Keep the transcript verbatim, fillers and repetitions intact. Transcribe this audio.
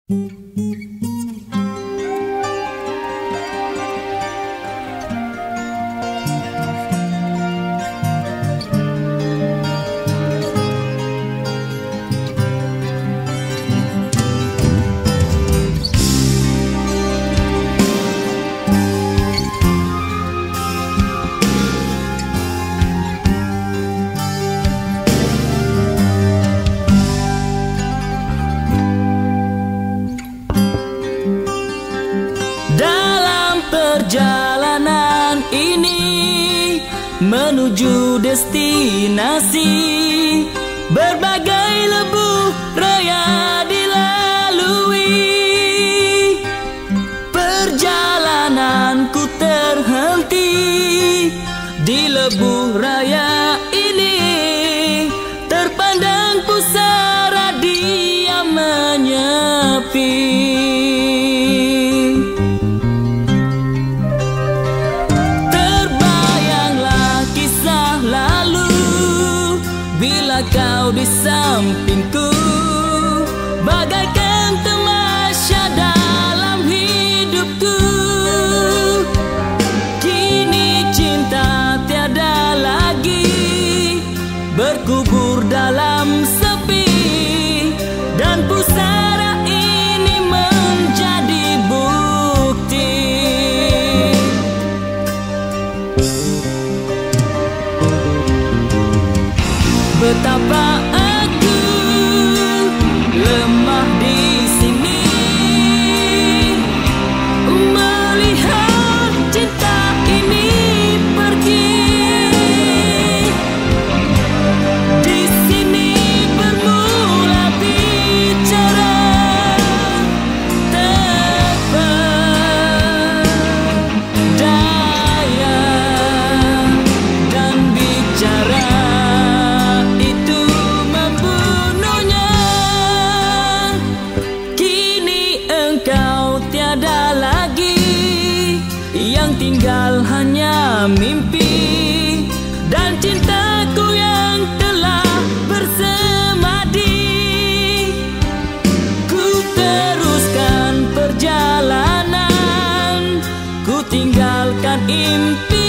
Perjalanan ini menuju destinasi, berbagai lebuh raya dilalui. Perjalananku terhenti di lebuh raya ini, terpandang pusara dia menyepi. Bila kau di sampingku, bagaikan tamasya dalam hidupku. Kini cinta tiada lagi berkubur dalam sepi, dan pusara ini menjadi bukti betapa aku lemah di sini, melihat cinta ini pergi. Di sini bermula bicara terpedaya, dan bicara tiada lagi, yang tinggal hanya mimpi dan cintaku yang telah bersemadi. Ku teruskan perjalanan, ku tinggalkan impian.